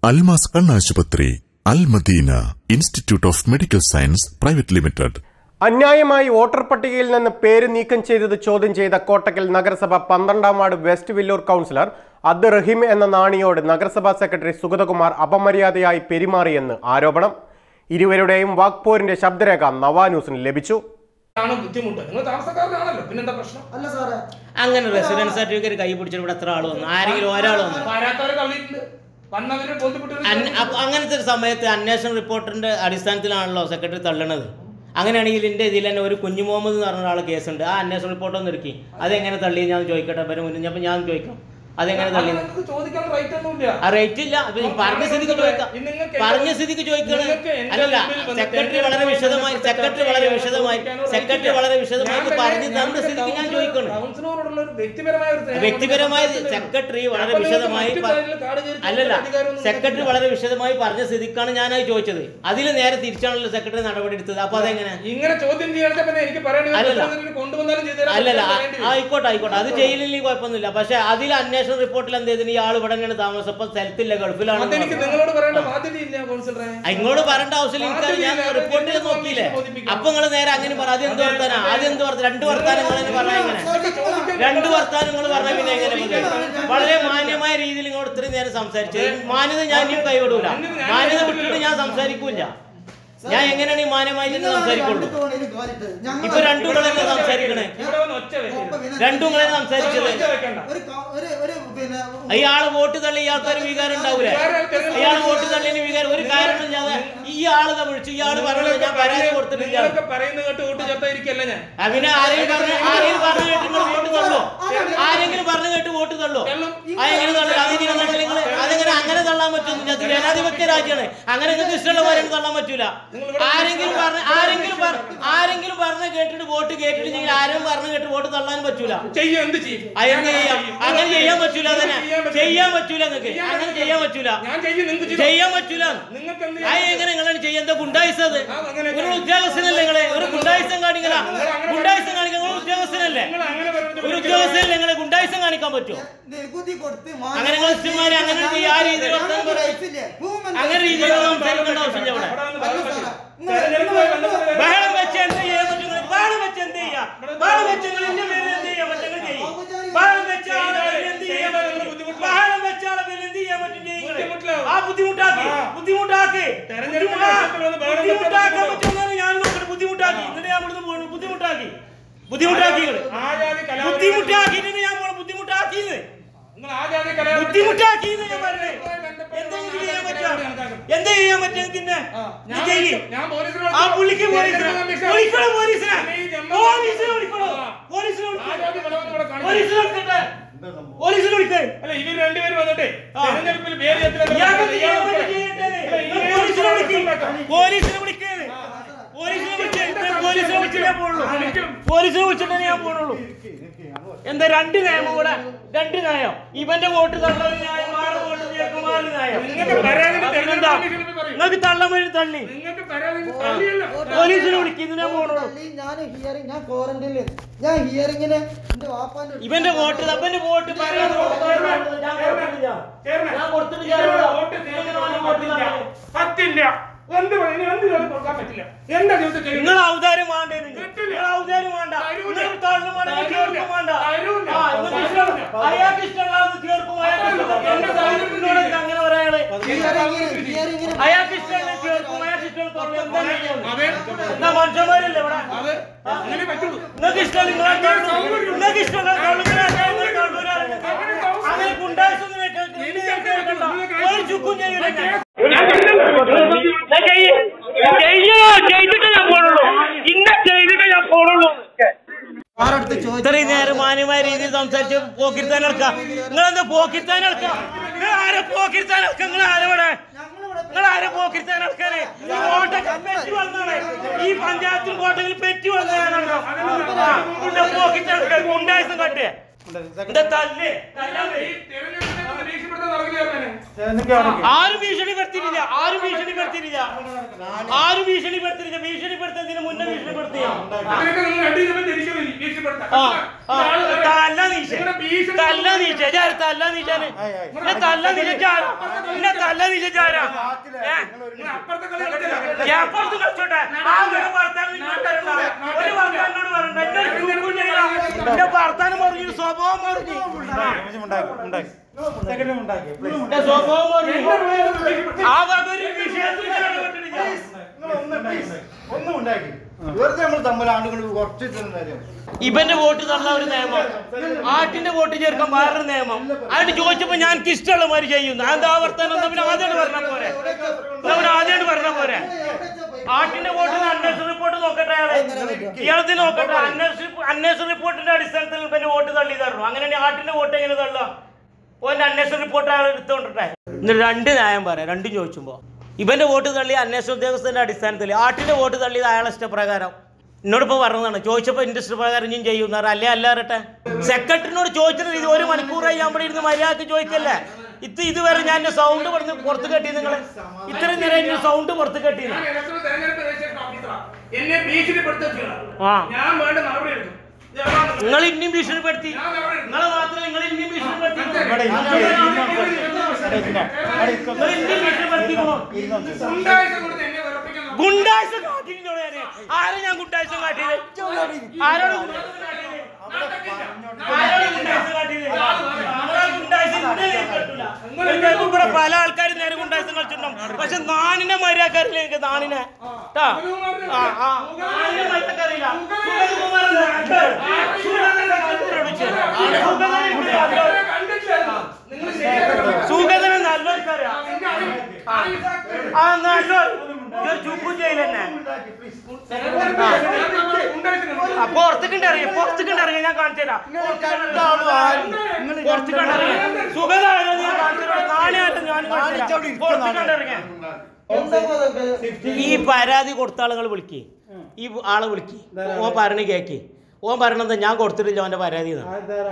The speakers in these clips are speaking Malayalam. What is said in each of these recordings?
അൽമാസ് കണ്ണാശുപത്രി, Al Madina institute of medical science private limited. അന്യായമായി വോട്ടർ പട്ടികയിൽ നിന്ന് പേര് നീക്കം ചെയ്തത് ചോദ്യം ചെയ്ത കോട്ടക്കൽ നഗരസഭ 12-ാം ward west Villoor councillor Abdur Rahim എന്ന നാണിയോട് നഗരസഭാ സെക്രട്ടറി സുഗതകുമാർ അപമര്യാദയായി പെരുമാറിയെന്ന് ആരോപണം. ഇരുവരുടെയും വാക്പോരിന്റെ ശബ്ദരേഖ നവാന്യൂസിന് ലഭിച്ചു. അങ്ങനെ റെസിഡൻസ് സർട്ടിഫിക്കറ്റ് കൈ പിടിച്ചിട്ട് ഇവിടെ എത്ര ആൾ വന്നു? ആരെങ്കിലും ഒരാൾ വന്നു? അങ്ങനത്തെ ഒരു സമയത്ത് അന്വേഷണ റിപ്പോർട്ടിന്റെ അടിസ്ഥാനത്തിലാണല്ലോ സെക്രട്ടറി തള്ളണത്. അങ്ങനെയാണെങ്കിൽ എൻ്റെ ഇതിൽ തന്നെ ഒരു കുഞ്ഞു മുഹമ്മദ് എന്ന് പറഞ്ഞ ഒരാൾ കേസുണ്ട്. ആ അന്വേഷണ റിപ്പോർട്ടൊന്നും ഇറക്കി അതെങ്ങനെ തള്ളി ഞാൻ ചോദിക്കട്ടെ. പേര് മുന്നേ അപ്പം ഞാൻ ചോദിക്കാം അതെങ്ങനെ തള്ളി? റേറ്റ് ഇല്ല. പറഞ്ഞ സ്ഥിതിക്ക് ചോദിക്കാം. പറഞ്ഞ സ്ഥിതിക്ക് ചോദിക്കണം. അല്ലല്ല, സെക്രട്ടറി വളരെ വിശദമായി പറഞ്ഞു തന്ന സ്ഥിതിക്ക് ഞാൻ ചോദിക്കണം. വ്യക്തിപരമായി സെക്രട്ടറി വളരെ വിശദമായി പറഞ്ഞ സ്ഥിതിക്കാണ് ഞാനായി ചോദിച്ചത്. അതിൽ നേരെ തിരിച്ചാണല്ലോ സെക്രട്ടറി നടപടി എടുത്തത്. അപ്പൊ അതെങ്ങനെ? അല്ലല്ല, ആയിക്കോട്ടെ അത് ചെയ്യില്ലെങ്കിൽ കുഴപ്പമൊന്നുമില്ല. പക്ഷെ അതിൽ അന്വേഷണ റിപ്പോർട്ടിൽ എന്ത് ചെയ്തു? ഈ ആൾ ഇവിടെ തന്നെയാണ് താമസം, ഇപ്പൊ സ്ഥലത്തില്ല, ഗൾഫിലാണ്. ഇങ്ങോട്ട് പറയേണ്ട ആവശ്യമില്ല. ഞാൻ റിപ്പോർട്ടിൽ നോക്കിയില്ലേ? അപ്പൊ നിങ്ങൾ നേരെ അങ്ങനെ പറ. അതെന്ത് വർത്താനാ? രണ്ട് വർത്താനങ്ങൾ പറഞ്ഞ പിന്നെ എങ്ങനെ? വളരെ മാന്യമായ രീതിയിൽ ഇങ്ങോട്ട് ഇത്രയും നേരം സംസാരിച്ചത്. മാന്യത ഞാൻ ഇനിയും കൈവിടൂല. മാന്യത വിട്ടിട്ട് ഞാൻ സംസാരിക്കൂല. ഞാൻ എങ്ങനെയാണ് ഈ മാന്യമായിട്ട് സംസാരിക്കുള്ളൂ? ഇപ്പൊ രണ്ടുകളെല്ലാം സംസാരിക്കണേ. രണ്ടുകളെ സംസാരിച്ചത്. ഇയാള് വോട്ട് തള്ളി ഇയാൾക്കൊരു വികാരം ഉണ്ടാവൂലേ? ഇയാള് വോട്ട് തള്ളിന് വികാരം ഒരു കാരണം ഇല്ലാതെ ഇയാള് വിളിച്ചു. ഇയാള് പറയുന്നത് ഞാൻ പരാതി കൊടുത്തിട്ടില്ല. പിന്നെ ആരെങ്കിലും പറഞ്ഞു കേട്ട് വോട്ട് തള്ളോ? ആരെങ്കിലും പറഞ്ഞു കേട്ട് വോട്ട് തള്ളോ? അതെങ്ങനെ തള്ളു? അതെങ്ങനെ അങ്ങനെ തള്ളാൻ പറ്റുന്നില്ല. അത് ജനാധിപത്യ രാജ്യമാണ്. അങ്ങനെ നിങ്ങൾക്ക് ഇഷ്ടമുള്ള കാര്യം തള്ളാൻ പറ്റൂല. ആരെങ്കിലും പറഞ്ഞു കേട്ടിട്ട് വോട്ട് കേട്ടിട്ട് ആരും പറഞ്ഞു കേട്ട് വോട്ട് തള്ളാൻ പറ്റൂല. അങ്ങനെ ചെയ്യാൻ പറ്റൂല. തന്നെ ചെയ്യാൻ പറ്റൂല. നിങ്ങൾക്ക് അങ്ങനെ ചെയ്യാൻ പറ്റൂല. എങ്ങനെ നിങ്ങളാണ് ചെയ്യുന്നത്? ഗുണ്ടായിസത് ഒരു ഉദ്യോഗസ്ഥനല്ലേ? നിങ്ങളെ ഒരു ഗുണ്ടായിസം കാണിക്കാൻ ഉദ്യോഗസ്ഥനല്ലേ? ഒരു ഉദ്യോഗസ്ഥനല്ലേ? നിങ്ങളെ ഗുണ്ടായിസം കാണിക്കാൻ പറ്റുമോ? അങ്ങനെ നിങ്ങൾ ഇഷ്ടമാരെ അങ്ങനെ ആ രീതിയിൽ അങ്ങനെ രീതിയിൽ സംസാരിക്കേണ്ട ആവശ്യമില്ല. ഇവിടെ ബഹളം വെച്ച് എന്ത് ചെയ്യാൻ പറ്റും? ബഹളം വെച്ച് എന്ത് ചെയ്യാം? ബഹളം വെച്ച് എന്റെ പേരിൽ എന്ത് ചെയ്യാൻ പറ്റും? ബഹളം വെച്ച ആളെ എന്ത് ചെയ്യാൻ പറ്റും? ബഹളം വെച്ച ആളെ പേരിൽ എന്ത് ചെയ്യാൻ പറ്റും? ആ ബുദ്ധിമുട്ടാക്കാൻ പറ്റുമെന്നാണ് ഞാൻ നോക്കുന്നത്. ബുദ്ധിമുട്ടാക്കി എന്നിട്ട് ഞാൻ ഇവിടുന്ന് പോകണം. ബുദ്ധിമുട്ടാക്കിയിട്ട് ഞാൻ പോകണം. ബുദ്ധിമുട്ടാക്കിന്ന് ഞാൻ പറഞ്ഞേ. എന്തെങ്കിലും ചെയ്യാൻ പറ്റും? എന്താ ചെയ്യാൻ പറ്റും? പിന്നെ ആ പുള്ളിക്ക് പോലീസിനെ വിളിക്കേ. ഇവർ രണ്ടുപേരും വന്നിട്ടേ പോലീസിനെ വിളിച്ചിട്ടേ ഞാൻ പോണുള്ളൂ. എന്താ രണ്ട് നയമം കൂടെ? രണ്ട് നയം. ഇവന്റെ വോട്ട് തള്ളൽ ന്യായം, ആറ് വോട്ട് കുമാരൻ ന്യായം. നിങ്ങൾക്ക് തള്ളാൻ വേണ്ടി തള്ളി പോലീസിനെ വിളിക്കുന്നതിനെ പോണുള്ളൂ. ഇവന്റെ വോട്ട് അപ്പന്റെ വോട്ട് പറ്റില്ല. നിങ്ങൾ ഔദാര്യം വേണ്ട. അയാൾക്ക് ഇഷ്ടമുള്ള ചേർക്കും. അങ്ങനെ പറയാള് അയാൾക്ക് ഇഷ്ടമുള്ള ചേർക്കും. അയാൾക്ക് ഇഷ്ടമുള്ള മനുഷ്യന്മാരില്ലേ ഇവിടെ? നിങ്ങൾക്ക് ഇഷ്ടമുള്ള അങ്ങനെ ഗുണ്ടായിസൊന്നും ഒരു ചുക്കും ചെയ്യില്ല. ഇത്രയും നേരം മാന്യമായ രീതിയിൽ സംസാരിച്ച് പോക്കിരുത്താൻ നടക്കാം. നിങ്ങളെന്താ പോക്കിരുത്താൻ നടക്കാം? നിങ്ങൾ ആരെ പോക്കിരുത്താൻ നടക്കാം? നിങ്ങൾ ആരെ പോക്കിരുത്താൻ നടക്കാന്? ഈ വോട്ടൊക്കെ പെറ്റി വന്നാണ്. ഈ പഞ്ചായത്തിൽ വോട്ടെങ്കിൽ പെറ്റി വന്നതാണ്. പോക്കിരുത്താൻ നടക്കാൻ ഗുണ്ടായിസം കാട്ടിയ എന്താ തല്ലേ? ആരും ഭീഷണിപ്പെടുത്തിയില്ല, ആരും ഭീഷണിപ്പെടുത്തിയില്ല, ആരും ഭീഷണിപ്പെടുത്തിയില്ല. ഭീഷണിപ്പെടുത്തുന്നതിന് മുന്നേ ഭീഷണിപ്പെടുത്തിയ ഭർത്താനം പറഞ്ഞു, സ്വഭാവം പറഞ്ഞു, ഇവന്റെ വോട്ട് തള്ള ഒരു നിയമം, ആട്ടിന്റെ വോട്ട് ചേർക്കാൻ വേറൊരു നിയമം. അതിന് ചോദിച്ചപ്പോ ഞാൻ ഇഷ്ടമുള്ള മാതിരി ചെയ്യുന്നു. എന്താ വർത്താനം? ആദ്യമായിട്ട് പറഞ്ഞ പോരെ, ആദ്യമായിട്ട് പറഞ്ഞ പോരെ. ആട്ടിന്റെ വോട്ടിന് അന്വേഷണ റിപ്പോർട്ട് നോക്കട്ടെ, ഇയാളത് നോക്കട്ടെ. അന്വേഷണ റിപ്പോർട്ടിന്റെ അടിസ്ഥാനത്തിൽ ഇവന്റെ വോട്ട് തള്ളി തരണം. അങ്ങനെയാണെങ്കിൽ ആട്ടിന്റെ വോട്ട് എങ്ങനെ തള്ളാം? ഓന്റെ അന്വേഷണ റിപ്പോർട്ട് അയാൾ എടുത്തോണ്ടിട്ടെ. എന്നിട്ട് രണ്ട് ന്യായം പറയാം. രണ്ടും ചോദിച്ചുമ്പോ ഇവന്റെ വോട്ട് തള്ളി അന്വേഷണ ഉദ്യോഗസ്ഥന്റെ അടിസ്ഥാനത്തിൽ, ആട്ടിന്റെ വോട്ട് തള്ളിയത് അയാളെ ഇഷ്ടപ്രകാരം. എന്നോടിപ്പോ പറഞ്ഞതാണ്, ചോദിച്ചപ്പോ എന്റെ ഇഷ്ടപ്രകാരം ഞാൻ ചെയ്യുന്ന അല്ലേ അല്ലാറട്ടെ. സെക്രട്ടറിനോട് ചോദിച്ചത് ഇത് 1 മണിക്കൂറായി ഞാൻ ഇവിടെ ഇരുന്ന് മര്യാദക്ക് ചോദിക്കല്ലേ. ഇതുവരെ ഞാൻ എന്റെ സൗണ്ട് പുറത്ത് കെട്ടി. നിങ്ങൾ ഇത്രയും നേരം എന്റെ സൗണ്ട് പുറത്ത് കെട്ടി. നിങ്ങൾ ഇനിയും ഭീഷണിപ്പെടുത്തി, നിങ്ങളെ മാത്രം നിങ്ങൾ ഇനിയും ഭീഷണിപ്പെടുത്തി, ഗുണ്ടായിസം കാട്ടിട്ടോ. ആരെ ഞാൻ ഗുണ്ടായിസം കാട്ടിയത്? ആരോട് ഇവിടെ പല ആൾക്കാരും നേരെ ഗുണ്ടായിസം കളിച്ചിട്ടുണ്ടാവും. പക്ഷെ നാണിനെ മര്യാദക്കാരില്ല. എനിക്ക് നാണിനെ മര്യാദക്കാരില്ല. സുഗതനെ നല്ലവർക്കറിയാം. ചുക്കും ചെയ്യലെന്നെ പുറത്തേക്കിണ്ടറിയാം, പുറത്തേക്കിണ്ടറിയാം. ഞാൻ കാണിച്ചു തരാം. പുറത്തേക്കിണ്ടറിയാം. സുഗതാണോ ഞാൻ കാണിച്ചു തരാം. നാണയായിട്ട് ഞാൻ പുറത്തേക്കിണ്ടറിയാം. ഈ പരാതി കൊടുത്ത ആളുകൾ വിളിക്കേ, ഈ ആളെ വിളിക്കേ, ഓൻ പറഞ്ഞ് കേക്ക്. ഓൻ പറഞ്ഞത് ഞാൻ കൊടുത്തിട്ടില്ല അവന്റെ പരാതി. ഞാൻ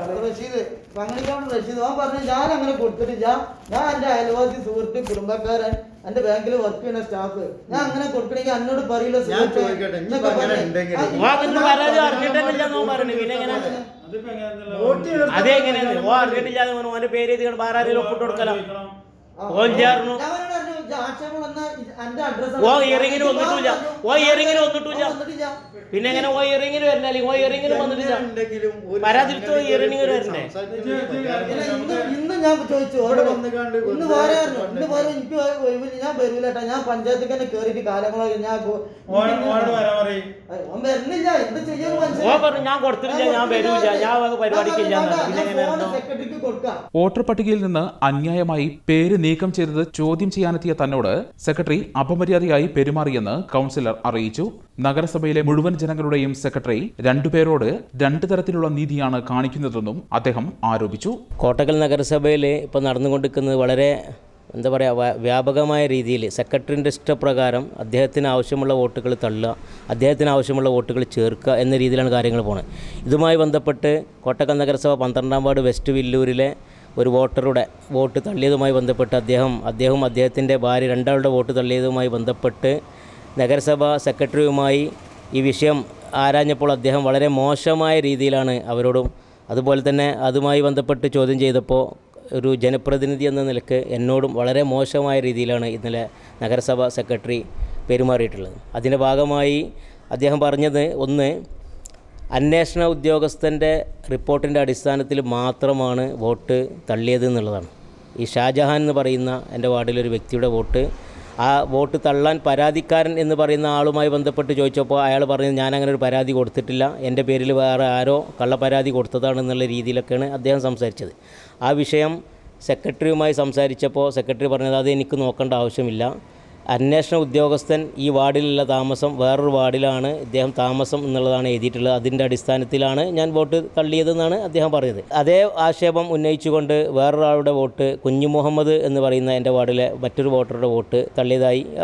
അങ്ങനെ കൊടുത്തിട്ടില്ല. ഞാൻ എന്റെ അയൽവാസി സുഹൃത്ത് കുടുംബക്കാരൻ എന്റെ ബാങ്കിൽ വർക്ക് ചെയ്യുന്ന സ്റ്റാഫ് ഞാൻ അങ്ങനെ കൊടുക്കണെങ്കിൽ എന്നോട് പറയില്ല. പരാതി അറിഞ്ഞിട്ടില്ല പറഞ്ഞു. പിന്നെ എങ്ങനെ അതെങ്ങനെയാണ് ഓ അറിഞ്ഞിട്ടില്ലാതെ ഓന്റെ പേര് എഴുതി പരാതിയിൽ ഒപ്പിട്ട് കൊടുക്കലോ. ഓൻ ചേർന്നു. ഓ ഇയറിങ്ങിന് വന്നിട്ടില്ല, ഓ ഇയറിങ്ങിന് വന്നിട്ടില്ല. പിന്നെ എങ്ങനെ ഓ ഇയറിങ്ങിന് വരണല്ലേ? ഓ ഇയറിങ്ങിന് വന്നിട്ടില്ല. പരാതി ഇയറിങ്ങിന് വരണ്ടേ? ഇന്ന് ഞാൻ ചോദിച്ചു, ഇന്ന് പറയാറുണ്ട്. ഇന്ന് പറയും എനിക്ക് ഞാൻ വരൂലട്ടാ. ഞാൻ പഞ്ചായത്തിൽ തന്നെ കേറിയിട്ട് കാലങ്ങളായി. ഞാൻ വരുന്നില്ല. എന്ത് ചെയ്യാൻ പറഞ്ഞു? ഞാൻ കൊടുത്തിട്ടില്ല, ഞാൻ വരൂല, ഞാൻ പരിപാടിക്കില്ല. സെക്രട്ടറിക്ക് കൊടുക്കാം. വോട്ടർ പട്ടികയിൽ നിന്ന് അന്യായമായി പേര് നീക്കം ചെയ്തത് ചോദ്യം ചെയ്യാനെത്തിയ തന്നോട് സെക്രട്ടറി അപമര്യാദയായി പെരുമാറിയെന്ന് കൗൺസിലർ അറിയിച്ചു. നഗരസഭയിലെ മുഴുവൻ ജനങ്ങളുടെയും സെക്രട്ടറി രണ്ടുപേരോട് 2 തരത്തിലുള്ള നീതിയാണ് കാണിക്കുന്നതെന്നും അദ്ദേഹം ആരോപിച്ചു. കോട്ടക്കൽ നഗരസഭയിൽ ഇപ്പോൾ നടന്നുകൊണ്ടിരിക്കുന്നത് വളരെ എന്താ പറയുക, വ്യാപകമായ രീതിയിൽ സെക്രട്ടറിൻ്റെ ഇഷ്ടപ്രകാരം അദ്ദേഹത്തിന് ആവശ്യമുള്ള വോട്ടുകൾ തള്ളുക, അദ്ദേഹത്തിന് ആവശ്യമുള്ള വോട്ടുകൾ ചേർക്കുക എന്ന രീതിയിലാണ് കാര്യങ്ങൾ പോകുന്നത്. ഇതുമായി ബന്ധപ്പെട്ട് കോട്ടക്കൽ നഗരസഭ 12-ാം വാർഡ് വെസ്റ്റ് വില്ലൂരിലെ ഒരു വോട്ടറുടെ വോട്ട് തള്ളിയതുമായി ബന്ധപ്പെട്ട് അദ്ദേഹവും അദ്ദേഹത്തിൻ്റെ ഭാര്യ 2 ആളുടെ വോട്ട് തള്ളിയതുമായി ബന്ധപ്പെട്ട് നഗരസഭ സെക്രട്ടറിയുമായി ഈ വിഷയം ആരാഞ്ഞപ്പോൾ അദ്ദേഹം വളരെ മോശമായ രീതിയിലാണ് അവരോടും അതുപോലെ തന്നെ അതുമായി ബന്ധപ്പെട്ട് ചോദ്യം ചെയ്തപ്പോൾ ഒരു ജനപ്രതിനിധി എന്ന നിലയ്ക്ക് എന്നോടും വളരെ മോശമായ രീതിയിലാണ് ഇന്നലെ നഗരസഭ സെക്രട്ടറി പെരുമാറിയിട്ടുള്ളത്. അതിൻ്റെ ഭാഗമായി അദ്ദേഹം പറഞ്ഞത്, ഒന്ന്, അന്വേഷണ ഉദ്യോഗസ്ഥൻ്റെ റിപ്പോർട്ടിൻ്റെ അടിസ്ഥാനത്തിൽ മാത്രമാണ് വോട്ട് തള്ളിയത് എന്നുള്ളതാണ്. ഈ ഷാജഹാൻ എന്ന് പറയുന്ന എൻ്റെ വാർഡിലൊരു വ്യക്തിയുടെ വോട്ട്, ആ വോട്ട് തള്ളാൻ പരാതിക്കാരൻ എന്ന് പറയുന്ന ആളുമായി ബന്ധപ്പെട്ട് ചോദിച്ചപ്പോൾ അയാൾ പറഞ്ഞത് ഞാനങ്ങനെ ഒരു പരാതി കൊടുത്തിട്ടില്ല, എൻ്റെ പേരിൽ വേറെ ആരോ കള്ളപ്പരാതി കൊടുത്തതാണെന്നുള്ള രീതിയിലൊക്കെയാണ് അദ്ദേഹം സംസാരിച്ചത്. ആ വിഷയം സെക്രട്ടറിയുമായി സംസാരിച്ചപ്പോൾ സെക്രട്ടറി പറഞ്ഞത് അത് എനിക്ക് നോക്കേണ്ട ആവശ്യമില്ല, അന്വേഷണ ഉദ്യോഗസ്ഥൻ ഈ വാർഡിലുള്ള താമസം വേറൊരു വാർഡിലാണ് ഇദ്ദേഹം താമസം എന്നുള്ളതാണ് എഴുതിയിട്ടുള്ളത്, അതിൻ്റെ അടിസ്ഥാനത്തിലാണ് ഞാൻ വോട്ട് തള്ളിയതെന്നാണ് അദ്ദേഹം പറഞ്ഞത്. അതേ ആക്ഷേപം ഉന്നയിച്ചുകൊണ്ട് വേറൊരാളുടെ വോട്ട്, കുഞ്ഞു മുഹമ്മദ് എന്ന് പറയുന്ന എൻ്റെ വാർഡിലെ മറ്റൊരു വോട്ടറുടെ വോട്ട് തള്ളിയതായി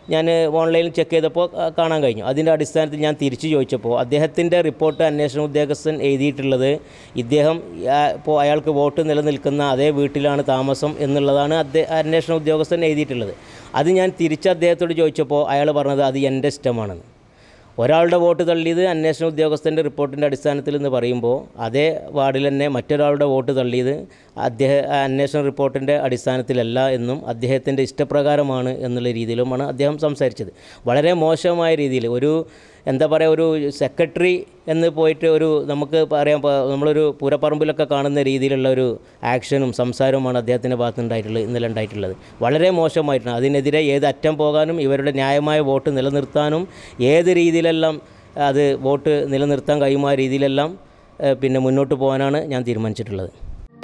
ഞാൻ ഓൺലൈനിൽ ചെക്ക് ചെയ്തപ്പോൾ കാണാൻ കഴിഞ്ഞു. അതിൻ്റെ അടിസ്ഥാനത്തിൽ ഞാൻ തിരിച്ചു ചോദിച്ചപ്പോൾ അദ്ദേഹത്തിൻ്റെ റിപ്പോർട്ട് അന്വേഷണ ഉദ്യോഗസ്ഥൻ എഴുതിയിട്ടുള്ളത് ഇദ്ദേഹം ഇപ്പോൾ അയാൾക്ക് വോട്ട് നിലനിൽക്കുന്ന അതേ വീട്ടിലാണ് താമസം എന്നുള്ളതാണ് അന്വേഷണ ഉദ്യോഗസ്ഥൻ എഴുതിയിട്ടുള്ളത്. അത് ഞാൻ തിരിച്ച് അദ്ദേഹത്തോട് ചോദിച്ചപ്പോൾ അയാൾ പറഞ്ഞത് അത് എൻ്റെ ഇഷ്ടമാണെന്ന്. ഒരാളുടെ വോട്ട് തള്ളിയത് അന്വേഷണ ഉദ്യോഗസ്ഥൻ്റെ റിപ്പോർട്ടിൻ്റെ അടിസ്ഥാനത്തിൽ എന്ന് പറയുമ്പോൾ അതേ വാർഡിൽ തന്നെ മറ്റൊരാളുടെ വോട്ട് തള്ളിയത് അന്വേഷണ റിപ്പോർട്ടിൻ്റെ അടിസ്ഥാനത്തിലല്ല എന്നും അദ്ദേഹത്തിൻ്റെ ഇഷ്ടപ്രകാരമാണ് എന്നുള്ള രീതിയിലുമാണ് അദ്ദേഹം സംസാരിച്ചത്. വളരെ മോശമായ രീതിയിൽ ഒരു എന്താ പറയുക, ഒരു സെക്രട്ടറി എന്ന് പോയിട്ട് ഒരു നമുക്ക് പറയാം നമ്മളൊരു പൂരപ്പറമ്പിലൊക്കെ കാണുന്ന രീതിയിലുള്ള ഒരു ആക്ഷനും സംസാരവുമാണ് അദ്ദേഹത്തിൻ്റെ ഭാഗത്തുനിന്നുണ്ടായിട്ടുള്ളത് ഇന്നലെ ഉണ്ടായിട്ടുള്ളത്. വളരെ മോശമായിട്ടാണ്. അതിനെതിരെ ഏത് അറ്റം പോകാനും ഇവരുടെ ന്യായമായ വോട്ട് നിലനിർത്താനും ഏത് രീതിയിലെല്ലാം അത് വോട്ട് നിലനിർത്താൻ കഴിയുമായ രീതിയിലെല്ലാം പിന്നെ മുന്നോട്ട് പോകാനാണ് ഞാൻ തീരുമാനിച്ചിട്ടുള്ളത്.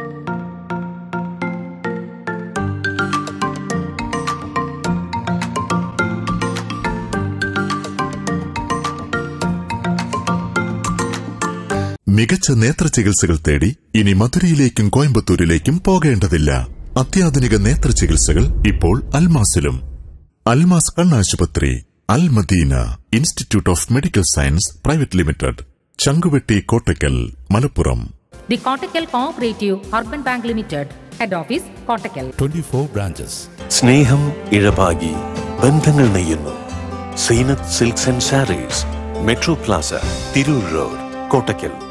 മികച്ച നേത്ര ചികിത്സകൾ തേടി ഇനി മധുരയിലേക്കും കോയമ്പത്തൂരിലേക്കും പോകേണ്ടതില്ല. അത്യാധുനിക നേത്ര ചികിത്സകൾ ഇപ്പോൾ അൽമാസിലും. അൽമാസ് കണ്ണാശുപത്രി, Al Madina institute of medical science private limited, Changuvetty, Kottakkal, Malappuram. The Kottakkal cooperative urban bank limited, head office Kottakkal, 24 branches. സ്നേഹം ഇഴപാകി ബന്ധങ്ങൾ നെയ്യുന്നു. Zeenath silks and sarees, metro plaza, Tirur road, Kottakkal.